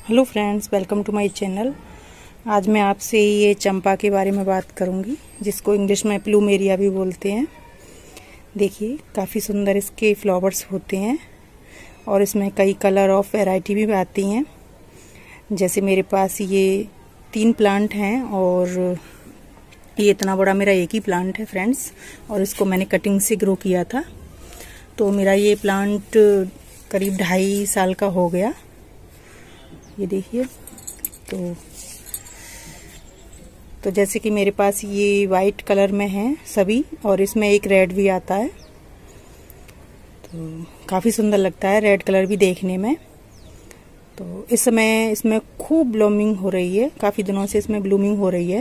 Hello friends, welcome to my channel. आज मैं आपसे ये चंपा के बारे में बात करूंगी, जिसको इंग्लिश में प्लूमेरिया भी बोलते हैं। देखिए, काफ़ी सुंदर इसके फ्लावर्स होते हैं और इसमें कई कलर ऑफ वैरायटी भी आती हैं। जैसे मेरे पास ये 3 प्लांट हैं और ये इतना बड़ा मेरा एक ही प्लांट है फ्रेंड्स, और इसको मैंने कटिंग से ग्रो किया था। तो मेरा ये प्लांट करीब 2.5 साल का हो गया। ये देखिए, तो जैसे कि मेरे पास ये वाइट कलर में है सभी, और इसमें एक रेड भी आता है। तो काफ़ी सुंदर लगता है रेड कलर भी देखने में। तो इस समय इसमें खूब ब्लूमिंग हो रही है, काफ़ी दिनों से इसमें ब्लूमिंग हो रही है।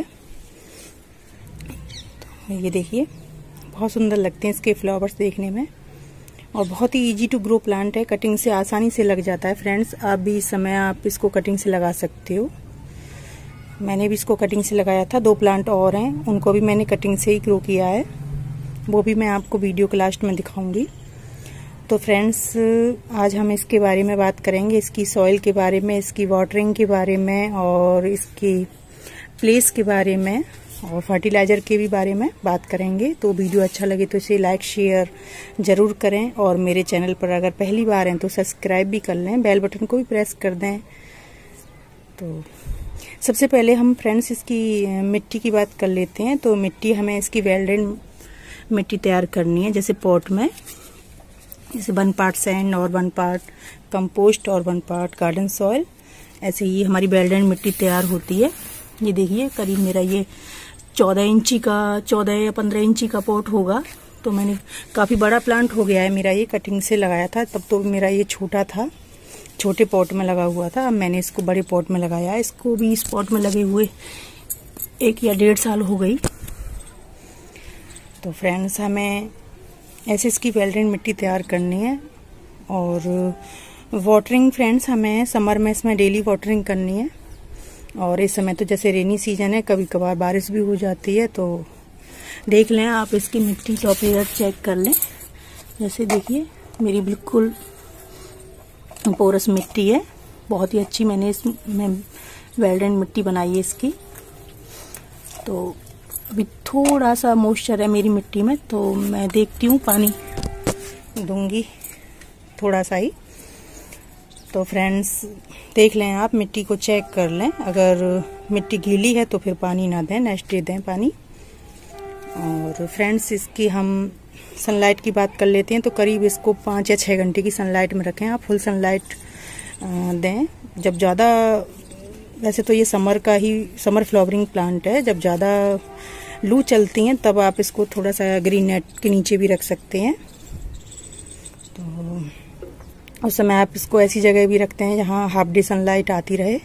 तो ये देखिए, बहुत सुंदर लगते हैं इसके फ्लावर्स देखने में, और बहुत ही इजी टू ग्रो प्लांट है। कटिंग से आसानी से लग जाता है फ्रेंड्स। आप भी इस समय आप इसको कटिंग से लगा सकते हो। मैंने भी इसको कटिंग से लगाया था। 2 प्लांट और हैं, उनको भी मैंने कटिंग से ही ग्रो किया है। वो भी मैं आपको वीडियो के लास्ट में दिखाऊंगी। तो फ्रेंड्स, आज हम इसके बारे में बात करेंगे, इसकी सॉइल के बारे में, इसकी वाटरिंग के बारे में, और इसकी प्लेस के बारे में, और फर्टिलाइजर के भी बारे में बात करेंगे। तो वीडियो अच्छा लगे तो इसे लाइक शेयर ज़रूर करें, और मेरे चैनल पर अगर पहली बार हैं तो सब्सक्राइब भी कर लें, बेल बटन को भी प्रेस कर दें। तो सबसे पहले हम फ्रेंड्स इसकी मिट्टी की बात कर लेते हैं। तो मिट्टी हमें इसकी वेल ड्रेन मिट्टी तैयार करनी है। जैसे पॉट में जैसे 1 पार्ट सैंड और 1 पार्ट कंपोस्ट और 1 पार्ट गार्डन सॉइल, ऐसे ही हमारी वेल ड्रेन मिट्टी तैयार होती है। ये देखिए, करीब मेरा ये 14 या 15 इंची का पॉट होगा। तो मैंने काफ़ी बड़ा प्लांट हो गया है मेरा, ये कटिंग से लगाया था तब तो मेरा ये छोटा था, छोटे पॉट में लगा हुआ था। अब मैंने इसको बड़े पॉट में लगाया है। इसको भी इस पॉट में लगे हुए 1 या 1.5 साल हो गई। तो फ्रेंड्स, हमें ऐसे इसकी वेल ड्रेन मिट्टी तैयार करनी है। और वाटरिंग फ्रेंड्स, हमें समर में इसमें डेली वाटरिंग करनी है। और इस समय तो जैसे रेनी सीजन है, कभी कभार बारिश भी हो जाती है। तो देख लें आप इसकी मिट्टी, टॉप लेयर चेक कर लें। जैसे देखिए, मेरी बिल्कुल पोरस मिट्टी है, बहुत ही अच्छी। मैंने इसमें वेल ड्रेन मिट्टी बनाई है इसकी। तो अभी थोड़ा सा मॉइस्चर है मेरी मिट्टी में, तो मैं देखती हूँ, पानी दूंगी थोड़ा सा ही। तो फ्रेंड्स, देख लें आप, मिट्टी को चेक कर लें। अगर मिट्टी गीली है तो फिर पानी ना दें, नेक्स्ट डे दें पानी। और फ्रेंड्स, इसकी हम सनलाइट की बात कर लेते हैं। तो करीब इसको 5 या 6 घंटे की सनलाइट में रखें आप। फुल सनलाइट दें। जब ज़्यादा, वैसे तो ये समर फ्लावरिंग प्लांट है, जब ज़्यादा लू चलती हैं तब आप इसको थोड़ा सा ग्रीन नेट के नीचे भी रख सकते हैं। तो उस समय आप इसको ऐसी जगह भी रखते हैं जहाँ हाफ डे सनलाइट आती रहे।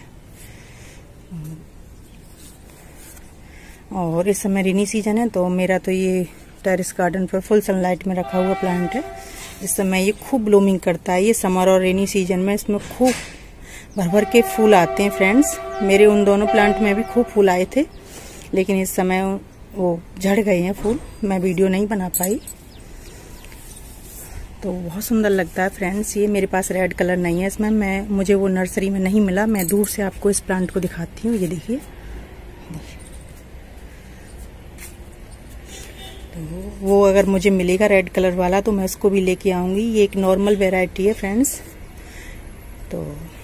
और इस समय रेनी सीजन है, तो मेरा तो ये टेरेस गार्डन पर फुल सनलाइट में रखा हुआ प्लांट है। इस समय ये खूब ब्लूमिंग करता है। ये समर और रेनी सीजन में इसमें खूब भर भर के फूल आते हैं फ्रेंड्स। मेरे उन दोनों प्लांट में भी खूब फूल आए थे, लेकिन इस समय वो झड़ गए हैं फूल, मैं वीडियो नहीं बना पाई। तो बहुत सुंदर लगता है फ्रेंड्स। ये मेरे पास रेड कलर नहीं है इसमें, मुझे वो नर्सरी में नहीं मिला। मैं दूर से आपको इस प्लांट को दिखाती हूँ। ये देखिए, तो वो अगर मुझे मिलेगा रेड कलर वाला तो मैं उसको भी लेके आऊंगी। ये एक नॉर्मल वैरायटी है फ्रेंड्स। तो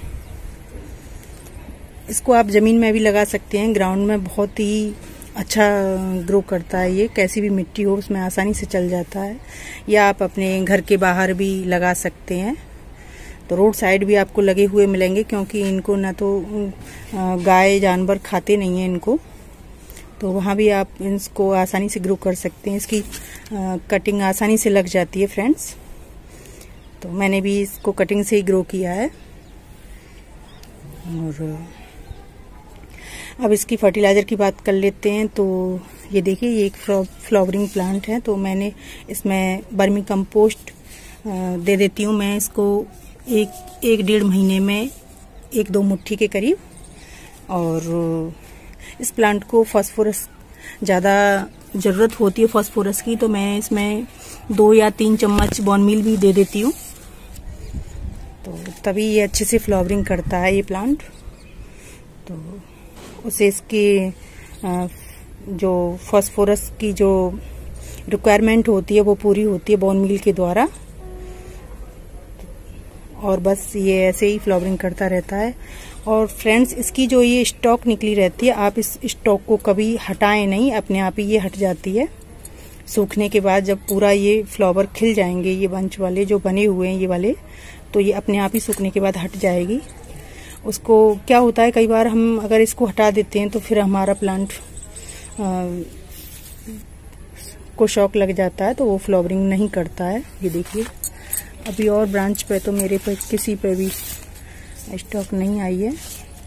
इसको आप ज़मीन में भी लगा सकते हैं, ग्राउंड में बहुत ही अच्छा ग्रो करता है। ये कैसी भी मिट्टी हो उसमें आसानी से चल जाता है। या आप अपने घर के बाहर भी लगा सकते हैं। तो रोड साइड भी आपको लगे हुए मिलेंगे, क्योंकि इनको ना तो गाय जानवर खाते नहीं हैं इनको। तो वहाँ भी आप इसको आसानी से ग्रो कर सकते हैं। इसकी कटिंग आसानी से लग जाती है फ्रेंड्स। तो मैंने भी इसको कटिंग से ही ग्रो किया है। और अब इसकी फर्टिलाइज़र की बात कर लेते हैं। तो ये देखिए, ये एक फ्लावरिंग प्लांट है। तो मैंने इसमें वर्मी कंपोस्ट दे देती हूँ मैं इसको 1-1.5 महीने में 1-2 मुट्ठी के करीब। और इस प्लांट को फास्फोरस ज़्यादा ज़रूरत होती है फास्फोरस की, तो मैं इसमें 2 या 3 चम्मच बोन मील भी दे देती हूँ। तो तभी ये अच्छे से फ्लावरिंग करता है ये प्लांट। तो उसे इसकी जो फास्फोरस की जो रिक्वायरमेंट होती है वो पूरी होती है बोन मील के द्वारा। और बस ये ऐसे ही फ्लावरिंग करता रहता है। और फ्रेंड्स, इसकी जो ये स्टॉक निकली रहती है, आप इस स्टॉक को कभी हटाएं नहीं, अपने आप ही ये हट जाती है। सूखने के बाद जब पूरा ये फ्लावर खिल जाएंगे, ये बंच वाले जो बने हुए हैं ये वाले, तो ये अपने आप ही सूखने के बाद हट जाएगी। उसको क्या होता है, कई बार हम अगर इसको हटा देते हैं तो फिर हमारा प्लांट को शॉक लग जाता है, तो वो फ्लावरिंग नहीं करता है। ये देखिए, अभी और ब्रांच पे तो मेरे पे किसी पे भी स्टॉक नहीं आई है।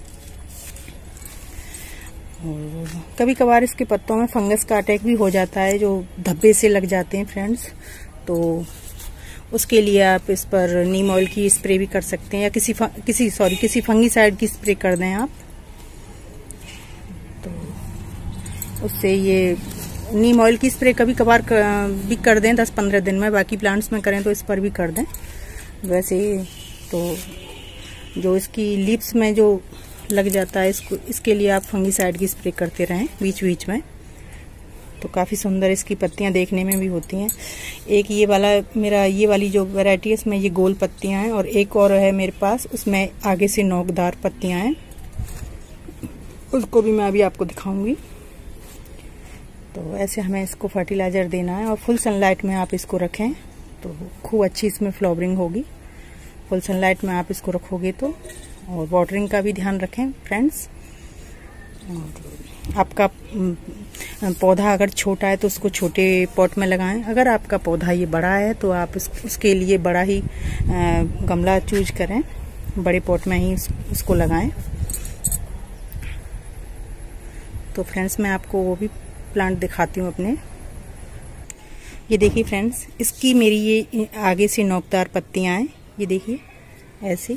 और कभी कभार इसके पत्तों में फंगस का अटैक भी हो जाता है, जो धब्बे से लग जाते हैं फ्रेंड्स। तो उसके लिए आप इस पर नीम ऑयल की स्प्रे भी कर सकते हैं, या किसी फंगीसाइड की स्प्रे कर दें आप, तो उससे ये नीम ऑयल की स्प्रे कभी कभार भी कर दें 10-15 दिन में। बाकी प्लांट्स में करें तो इस पर भी कर दें। वैसे तो जो इसकी लीव्स में जो लग जाता है, इसके लिए आप फंगीसाइड की स्प्रे करते रहें बीच बीच में। तो काफ़ी सुंदर इसकी पत्तियां देखने में भी होती हैं। एक ये वाला मेरा ये वाली जो वैरायटी है, इसमें ये गोल पत्तियां हैं, और एक और है मेरे पास, उसमें आगे से नोकदार पत्तियां हैं। उसको भी मैं अभी आपको दिखाऊंगी। तो ऐसे हमें इसको फर्टिलाइजर देना है, और फुल सनलाइट में आप इसको रखें तो खूब अच्छी इसमें फ्लावरिंग होगी। फुल सनलाइट में आप इसको रखोगे तो। और वाटरिंग का भी ध्यान रखें फ्रेंड्स। आपका पौधा अगर छोटा है तो उसको छोटे पॉट में लगाएं। अगर आपका पौधा ये बड़ा है तो आप उसके लिए बड़ा ही गमला चूज करें, बड़े पॉट में ही उसको लगाएं। तो फ्रेंड्स, मैं आपको वो भी प्लांट दिखाती हूँ अपने। ये देखिए फ्रेंड्स, इसकी मेरी ये आगे से नोकदार पत्तियां हैं, ये देखिए ऐसे।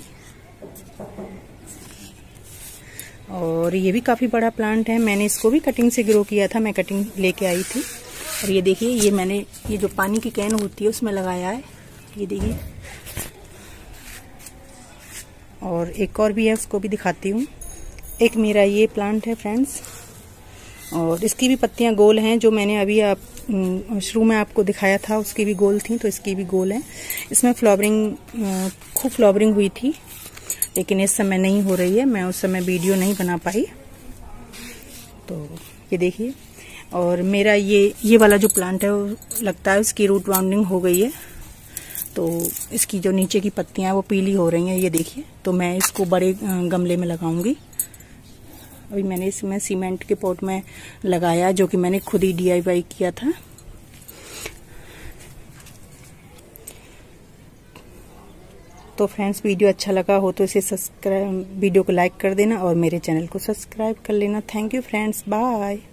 और ये भी काफ़ी बड़ा प्लांट है। मैंने इसको भी कटिंग से ग्रो किया था, मैं कटिंग लेके आई थी। और ये देखिए, ये मैंने ये जो पानी की कैन होती है उसमें लगाया है, ये देखिए। और एक और भी है, उसको भी दिखाती हूँ। एक मेरा ये प्लांट है फ्रेंड्स, और इसकी भी पत्तियां गोल हैं। जो मैंने अभी शुरू में आपको दिखाया था उसकी भी गोल थी, तो इसकी भी गोल है। इसमें फ्लावरिंग खूब फ्लावरिंग हुई थी, लेकिन इस समय नहीं हो रही है। मैं उस समय वीडियो नहीं बना पाई। तो ये देखिए, और मेरा ये वाला जो प्लांट है वो लगता है उसकी रूट बाउंडिंग हो गई है, तो इसकी जो नीचे की पत्तियां हैं वो पीली हो रही हैं, ये देखिए। तो मैं इसको बड़े गमले में लगाऊंगी। अभी मैंने इसमें सीमेंट के पॉट में लगाया, जो कि मैंने खुद ही DIY किया था। तो फ्रेंड्स, वीडियो अच्छा लगा हो तो इसे वीडियो को लाइक कर देना और मेरे चैनल को सब्सक्राइब कर लेना। Thank you friends, bye.